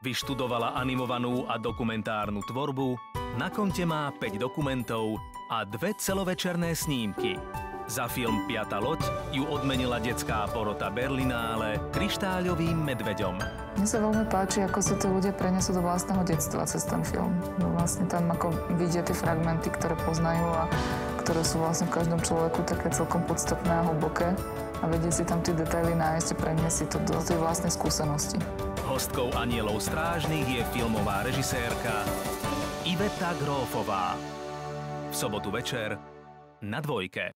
Vyštudovala animovanú a dokumentárnu tvorbu, na konte má 5 dokumentov a 2 celovečerné snímky. Za film Piata loď ju odmenila detská porota Berlinále kryštáľovým medveďom. Mne sa veľmi páči, ako si tí ľudia prenesú do vlastného detstva cez ten film. Vlastne tam ako vidia tie fragmenty, ktoré poznajú a ktoré sú vlastne v každom človeku také celkom podstatné a hlboké. A vedie si tam tie detaily nájsť a preniesť si to do tej vlastnej skúsenosti. Hostkou Anielov strážnych je filmová režisérka Iveta Grófová. V sobotu večer na Dvojke.